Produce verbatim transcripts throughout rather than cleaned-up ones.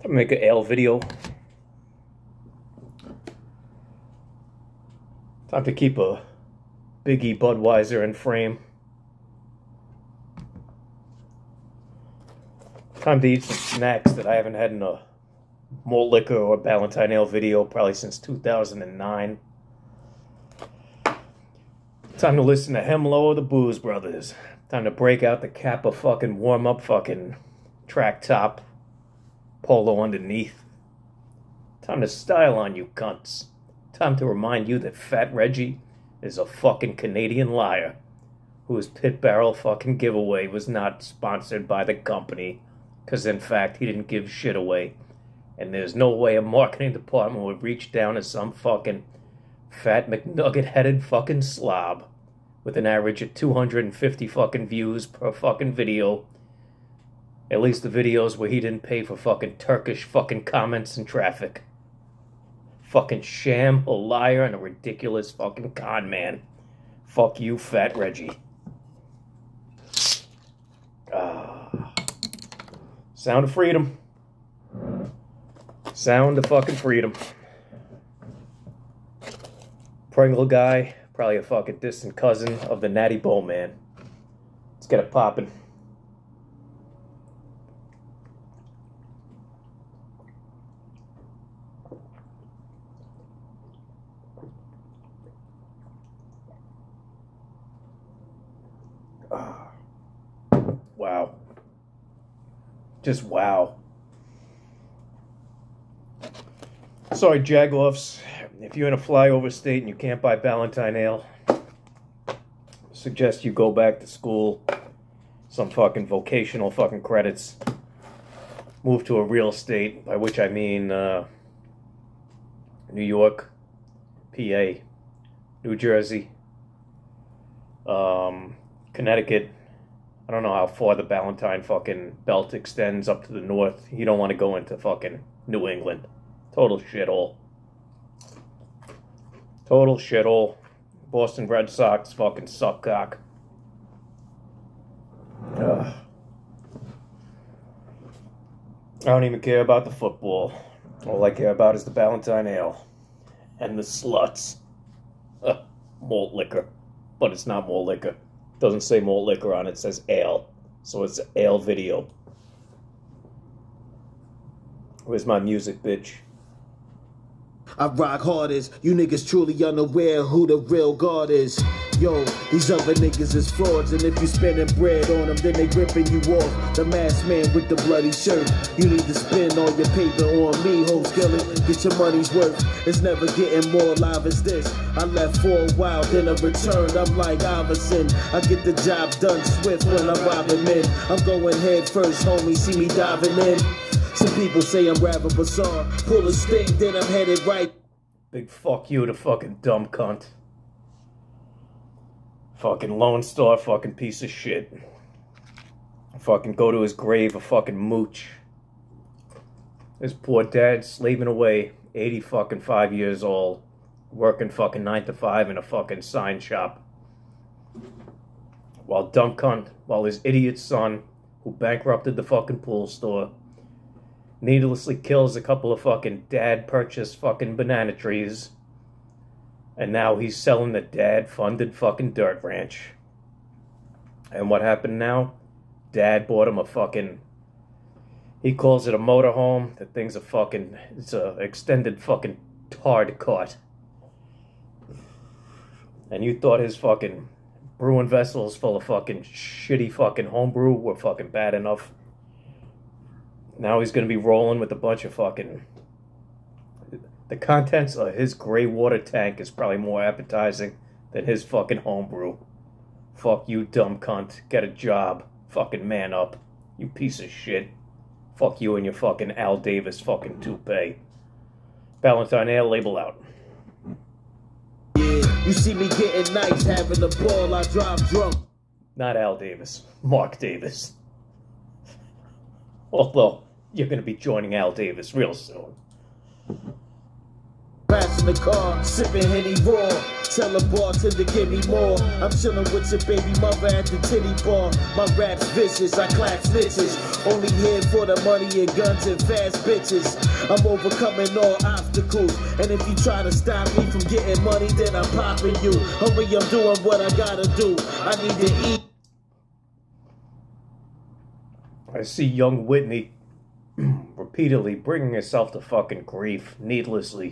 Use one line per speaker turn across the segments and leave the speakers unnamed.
I'll make an ale video. Time to keep a Biggie Budweiser in frame. Time to eat some snacks that I haven't had in a malt liquor or Ballantine ale video probably since two thousand nine. Time to listen to Hemlo or the Booze Brothers. Time to break out the Kappa fucking warm-up fucking track top. Polo underneath. Time to style on you cunts. Time to remind you that Fat Reggie is a fucking Canadian liar whose pit barrel fucking giveaway was not sponsored by the company, because in fact he didn't give shit away, and there's no way a marketing department would reach down to some fucking fat McNugget headed fucking slob with an average of two hundred fifty fucking views per fucking video, at least the videos where he didn't pay for fucking Turkish fucking comments and traffic. Fucking sham, a liar, and a ridiculous fucking con man. Fuck you, Fat Reggie. Ah. Sound of freedom. Sound of fucking freedom. Pringle guy, probably a fucking distant cousin of the Natty Bow Man. Let's get it poppin'. Ah. Wow. Just wow. Sorry, Jagoffs. If you're in a flyover state and you can't buy Ballantine ale, suggest you go back to school, some fucking vocational fucking credits, move to a real state, by which I mean uh, New York, P A, New Jersey, um, Connecticut. I don't know how far the Ballantine fucking belt extends up to the north. You don't want to go into fucking New England. Total shithole. Total shithole. Boston Red Sox fucking suck cock. Ugh. I don't even care about the football. All I care about is the Ballantine ale. And the sluts. Uh, malt liquor. But it's not malt liquor. It doesn't say malt liquor on it. It says ale. So it's an ale video. Where's my music, bitch?
I rock hardest, you niggas truly unaware who the real God is. Yo, these other niggas is frauds, and if you spending bread on them, then they ripping you off. The masked man with the bloody shirt. You need to spend all your paper on me, ho skillet. Get your money's worth. It's never getting more live as this. I left for a while, then I returned. I'm like Iverson. I get the job done swift when I'm robbing men. I'm going head first, homie. See me diving in. Some people say I'm rather bizarre. Pull a stick, then I'm headed right.
Big fuck you to fucking dumb cunt. Fucking Lone Star fucking piece of shit. Fucking go to his grave a fucking mooch. His poor dad slaving away, eighty fucking five years old, working fucking nine to five in a fucking sign shop. While dumb cunt, while his idiot son, who bankrupted the fucking pool store, needlessly kills a couple of fucking dad-purchased fucking banana trees. And now he's selling the dad-funded fucking dirt ranch. And what happened now? Dad bought him a fucking... He calls it a motorhome. The thing's a fucking... It's a extended fucking tard cart. And you thought his fucking brewing vessels full of fucking shitty fucking homebrew were fucking bad enough. Now he's going to be rolling with a bunch of fucking... The contents of his gray water tank is probably more appetizing than his fucking homebrew. Fuck you, dumb cunt. Get a job. Fucking man up. You piece of shit. Fuck you and your fucking Al Davis fucking toupee. Ballantine ale, label out.
Yeah, you see me getting nice, having the ball, I drive drunk.
Not Al Davis. Mark Davis. Although... You're going to be joining Al Davis real soon.
Passing the car, sipping Henny raw. tell a bartender give me more. I'm chilling with your baby mother at the titty bar. My rap's vicious, I clap snitches. Only here for the money and guns and fast bitches. I'm overcoming all obstacles, and if you try to stop me from getting money, then I'm popping you. Hurry, I'm doing what I gotta do. I need to eat.
I see young Whitney repeatedly bringing herself to fucking grief needlessly.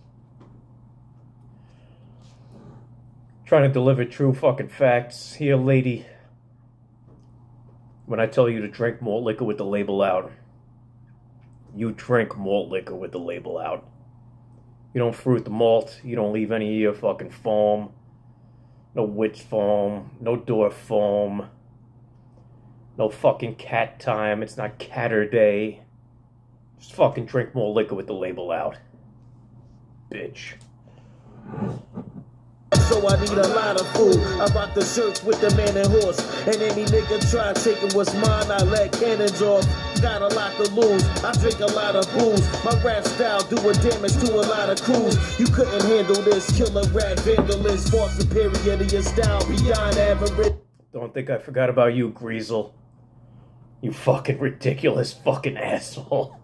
Trying to deliver true fucking facts. Here, lady, when I tell you to drink malt liquor with the label out, you drink malt liquor with the label out. You don't fruit the malt. You don't leave any of your fucking foam. No witch foam. No door foam. No fucking cat time. It's not catter day. Just fucking drink more liquor with the label out. Bitch.
So I need a lot of food. I rock the shirts with the man and horse. And any nigga try taking what's mine, I let cannons off. Got a lot to lose. I drink a lot of booze. My rap style doing damage to a lot of crews. You couldn't handle this killer rap vandalist. Far superior to your style beyond average.
Don't think I forgot about you, Greasel. You fucking ridiculous fucking asshole.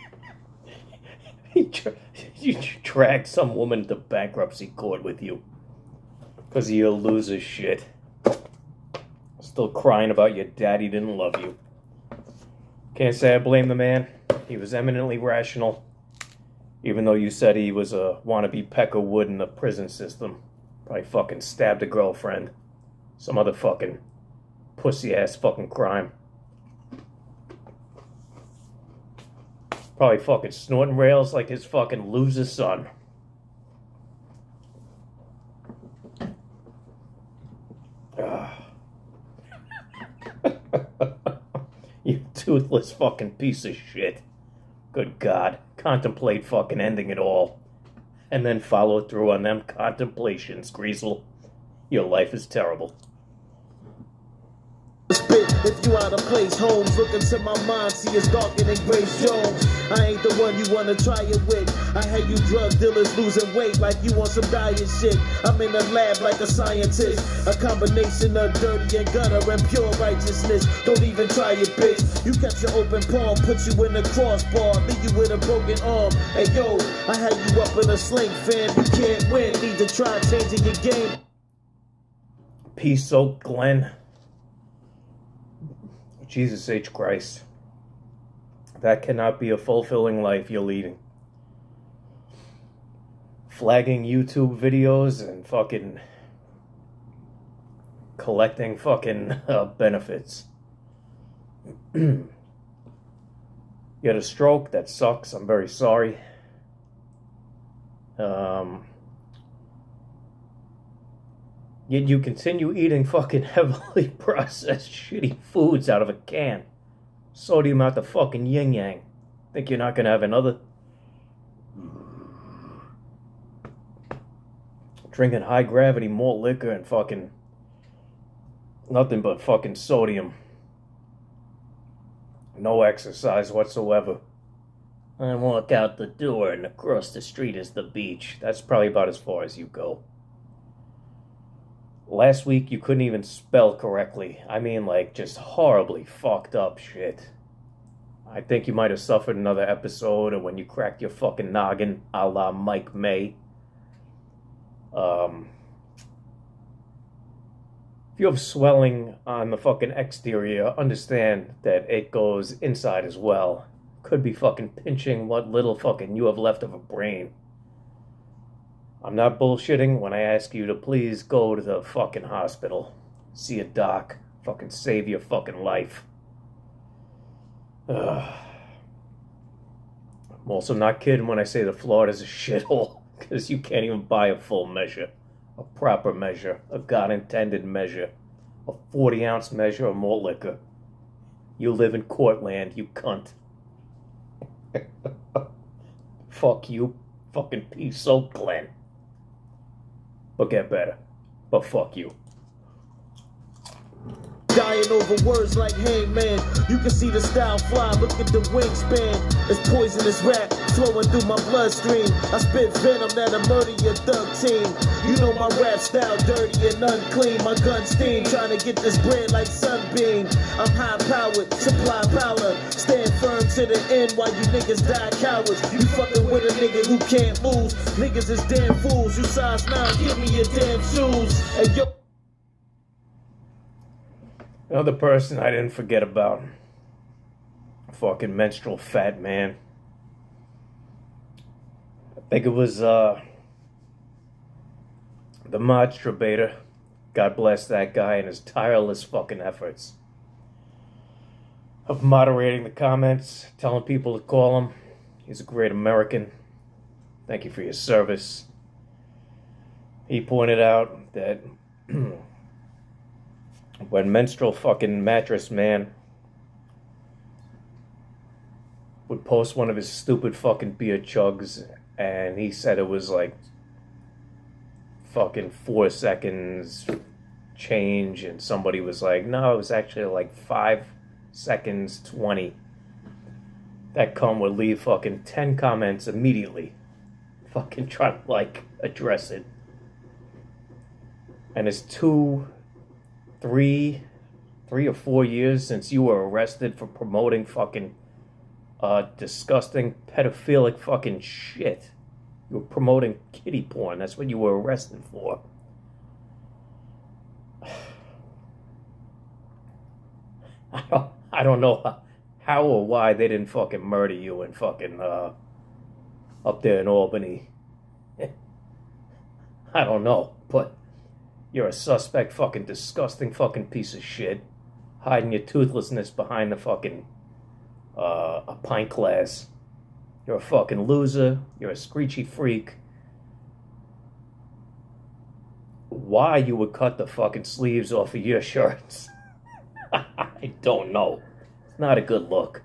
you, tra you dragged some woman to bankruptcy court with you. Because of your loser shit. Still crying about your daddy didn't love you. Can't say I blame the man. He was eminently rational. Even though you said he was a wannabe Pecker Wood in the prison system. Probably fucking stabbed a girlfriend. Some other fucking pussy-ass fucking crime. Probably fucking snorting rails like his fucking loser son. You toothless fucking piece of shit. Good God. Contemplate fucking ending it all. And then follow through on them contemplations, Greasel. Your life is terrible.
Spit if you out of place, Holmes. Look into my mind, see it's darker than Grace Jones. I ain't the one you wanna try it with. I had you drug dealers losing weight like you on some diet shit. I'm in the lab like a scientist. A combination of dirty and gutter and pure righteousness. Don't even try it, bitch. You kept your open palm, put you in the crossbar, leave you with a broken arm. Hey yo, I had you up in a sling, fam. You can't win. Need to try changing your game.
Peace, Oak Glen. Jesus H. Christ. That cannot be a fulfilling life you're leading. Flagging YouTube videos and fucking collecting fucking uh, benefits. You had a stroke, that sucks, I'm very sorry. Um, yet you continue eating fucking heavily processed shitty foods out of a can. Sodium out the fucking yin-yang. Think you're not gonna have another? Drinking high-gravity malt liquor and fucking nothing but fucking sodium. No exercise whatsoever. I walk out the door and across the street is the beach. That's probably about as far as you go. Last week you couldn't even spell correctly. I mean, like, just horribly fucked up shit. I think you might have suffered another episode of when you cracked your fucking noggin, a la Mike May. Um, if you have swelling on the fucking exterior, understand that it goes inside as well. Could be fucking pinching what little fucking you have left of a brain. I'm not bullshitting when I ask you to please go to the fucking hospital. See a doc. Fucking save your fucking life. Ugh. I'm also not kidding when I say that Florida's a shithole. Because you can't even buy a full measure. A proper measure. A God-intended measure. A forty ounce measure of malt liquor. You live in Courtland, you cunt. Fuck you. Fucking peace, so Glenn. But get better. But fuck you.
dying over words like hey man. You can see the style fly, look at the wingspan. It's poisonous rap flowing through my bloodstream. I spit venom that'll murder your thug team. You know my rap style dirty and unclean. My gun steam, trying to get this bread like sunbeam. I'm high powered, supply powder. Stand firm to the end while you niggas die cowards. You fucking with a nigga who can't lose. Niggas is damn fools. You size nine, give me your damn shoes. And yo.
Another person I didn't forget about. Fucking menstrual fat man. I think it was uh the masturbator. God bless that guy and his tireless fucking efforts of moderating the comments, telling people to call him. He's a great American. Thank you for your service. He pointed out that when menstrual fucking mattress man would post one of his stupid fucking beer chugs, and he said it was like fucking four seconds change, and somebody was like, no, it was actually like five seconds twenty. That cum would leave fucking ten comments immediately, fucking trying to like address it. And it's two, three, three or four years since you were arrested for promoting fucking uh, disgusting pedophilic fucking shit. You were promoting kiddie porn. That's what you were arrested for. I don't, I don't know how, how or why they didn't fucking murder you in fucking uh, up there in Albany. I don't know, but you're a suspect fucking disgusting fucking piece of shit, hiding your toothlessness behind the fucking uh, a pint glass. You're a fucking loser. You're a screechy freak. Why you would cut the fucking sleeves off of your shirts, I don't know. It's not a good look.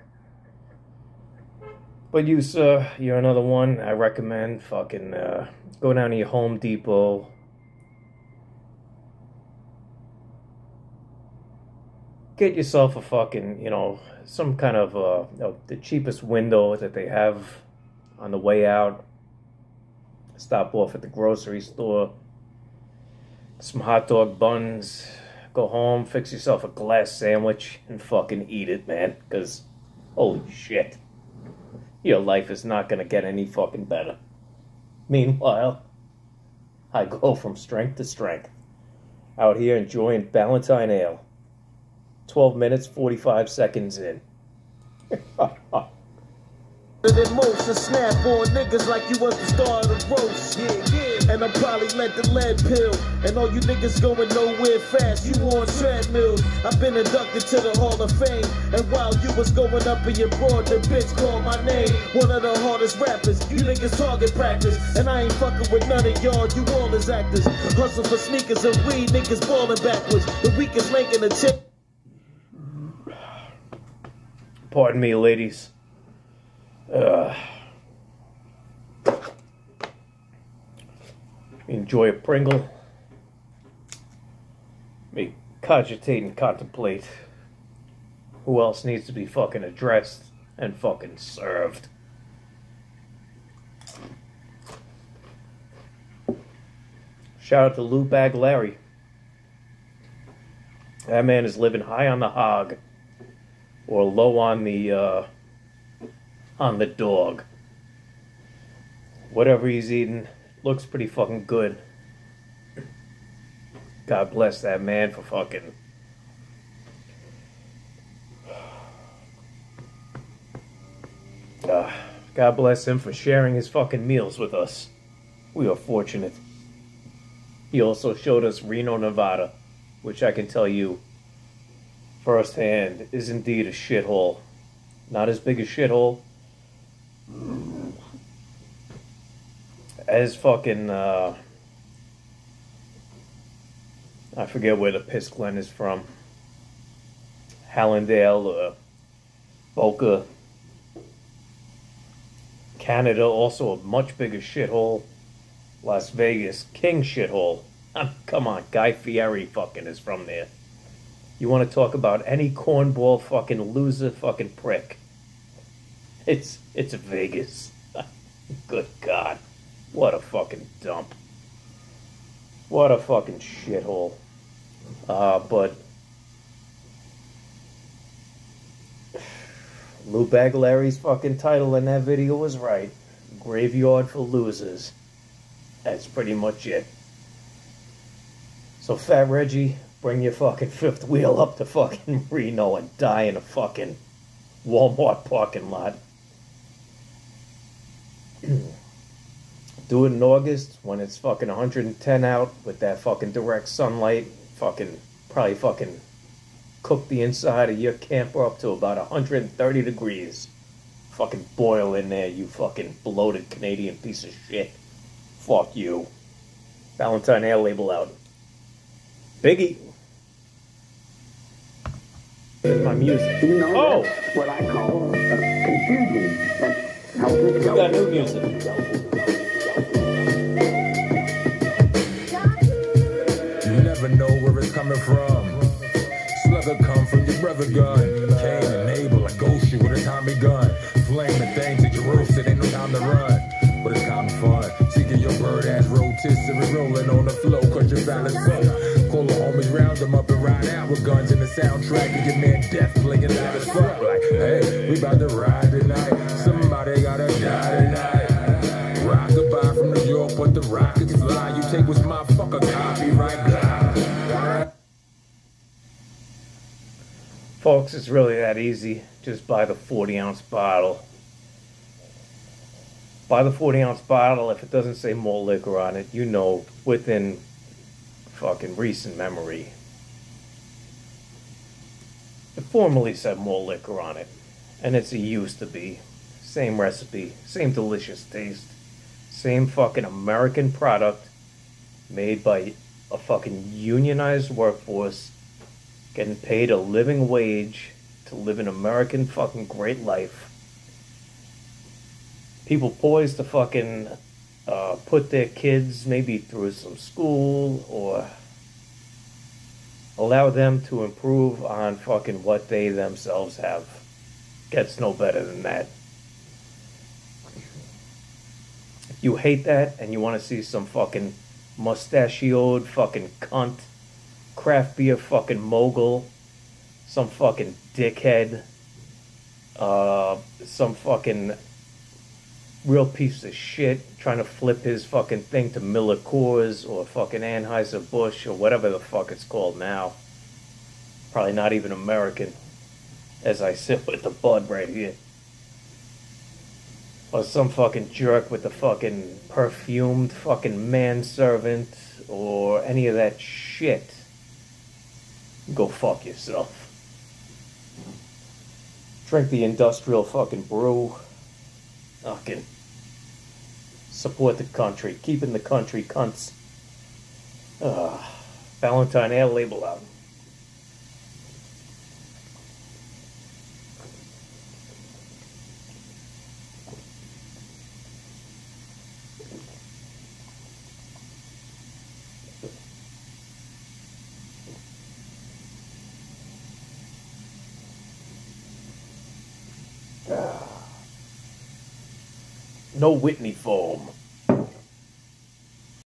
But you, sir, you're another one I recommend. Fucking uh, go down to your Home Depot. Get yourself a fucking, you know, some kind of, uh, you know, the cheapest window that they have on the way out. Stop off at the grocery store. Some hot dog buns. Go home, fix yourself a glass sandwich, and fucking eat it, man. Because, holy shit. Your life is not going to get any fucking better. Meanwhile, I go from strength to strength. Out here enjoying Ballantine Ale. twelve minutes, forty-five seconds in.
Than most to snap on niggas like you was the star of the roast. Yeah, yeah. And I probably let the lead pill. And all you niggas going nowhere fast, you on treadmills. I've been inducted to the Hall of Fame. And while you was going up in your board, the bitch called my name. One of the hardest rappers, you niggas target practice. And I ain't fucking with none of y'all, you all as actors. Hustle for sneakers and weed, niggas balling backwards. The weakest link in the tip.
Pardon me, ladies. Uh, enjoy a Pringle. Me cogitate and contemplate who else needs to be fucking addressed and fucking served. Shout out to Lou Bag Larry. That man is living high on the hog, or low on the uh, on the dog. Whatever he's eating looks pretty fucking good. God bless that man for fucking uh, God bless him for sharing his fucking meals with us. We are fortunate. He also showed us Reno, Nevada, which I can tell you firsthand is indeed a shithole. Not as big a shithole as fucking, uh, I forget where the piss Glen is from. Hallandale, or Boca. Canada, also a much bigger shithole. Las Vegas, king shithole. Come on, Guy Fieri fucking is from there. You want to talk about any cornball fucking loser fucking prick. It's, it's Vegas. Good God. What a fucking dump. What a fucking shithole. Uh, but Lou Baglari's fucking title in that video was right. Graveyard for losers. That's pretty much it. So Fat Reggie, bring your fucking fifth wheel up to fucking Reno and die in a fucking Walmart parking lot. Do it in August when it's fucking one hundred ten out with that fucking direct sunlight. Fucking, probably fucking cook the inside of your camper up to about one hundred thirty degrees. Fucking boil in there, you fucking bloated Canadian piece of shit. Fuck you. Ballantine air label out. Biggie. Here's my music.
You know,
Oh!
that's what I call uh, confusion. That's how it
We
goes.
got new music.
You never know where it's coming from. Slugger come from your brother gun. Cain and Abel, a ghost you with a Tommy gun. Flame the things that you roasted, ain't no time to run. But it's kind of fun. Seeking your bird ass rotisserie rolling on the floor cause you're valid fuck. Call the homies, round them up and ride out with guns in the soundtrack and your man death playing loud as fuck. Like, hey, we about to ride tonight. Somebody gotta die tonight. Rockabye from New York, but the rockets fly. You take what's my fucker copyright.
Folks, it's really that easy. Just buy the forty ounce bottle. Buy the forty ounce bottle. If it doesn't say malt liquor on it, you know within fucking recent memory it formerly said malt liquor on it. And it's a used to be. Same recipe. Same delicious taste. Same fucking American product made by a fucking unionized workforce getting paid a living wage to live an American fucking great life. People poised to fucking uh, put their kids maybe through some school or allow them to improve on fucking what they themselves have. Gets no better than that. If you hate that and you want to see some fucking mustachioed fucking cunt, craft beer fucking mogul, some fucking dickhead, uh, some fucking real piece of shit trying to flip his fucking thing to Miller Coors or fucking Anheuser-Busch or whatever the fuck it's called now. Probably not even American, as I sit with the bud right here. Or some fucking jerk with the fucking perfumed fucking manservant or any of that shit. Go fuck yourself. Drink the industrial fucking brew. Fucking support the country. Keeping the country, cunts. Uh, Ballantine air label out. No Whitney foam.